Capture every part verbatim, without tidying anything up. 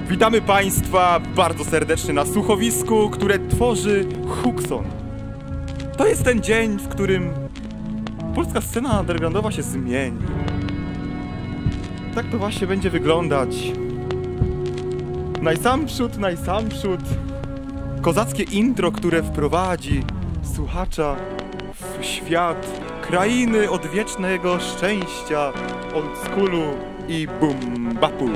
Witamy Państwa bardzo serdecznie na słuchowisku, które tworzy Hukson. To jest ten dzień, w którym polska scena undergroundowa się zmieni. Tak to właśnie będzie wyglądać. Najsamprzód, najsamprzód kozackie intro, które wprowadzi słuchacza w świat krainy odwiecznego szczęścia, oldschoolu i boom-bapu.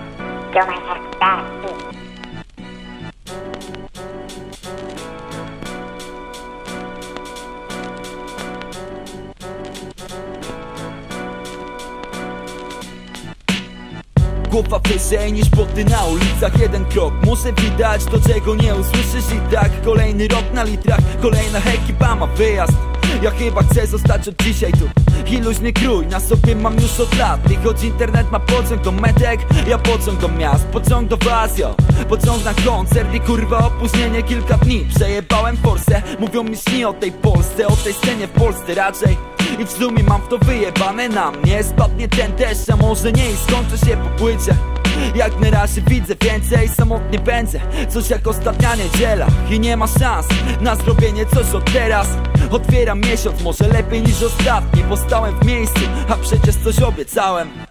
Głowa wyżej niż boty na ulicach. Jeden krok muszę widać, do czego nie usłyszysz i tak. Kolejny rok na litrach, kolejna ekipa ma wyjazd. Ja chyba chcę zostać od dzisiaj tu i luźny krój na sobie mam już od lat. I choć internet ma pociąg do metek, ja pociąg do miast, pociąg do was, yo. Pociąg na koncert i kurwa opóźnienie kilka dni. Przejebałem forsę, mówią mi śni o tej Polsce, o tej scenie w Polsce raczej. I w sumie mam w to wyjebane na mnie. Spadnie ten deszcz, a może nie i skończy się po płycie. Jak na razie widzę więcej, samotnie pędzę, coś jak ostatnia niedziela. I nie ma szans na zrobienie coś od teraz. Otwieram miesiąc, może lepiej niż ostatni, bo stałem w miejscu, a przecież coś obiecałem.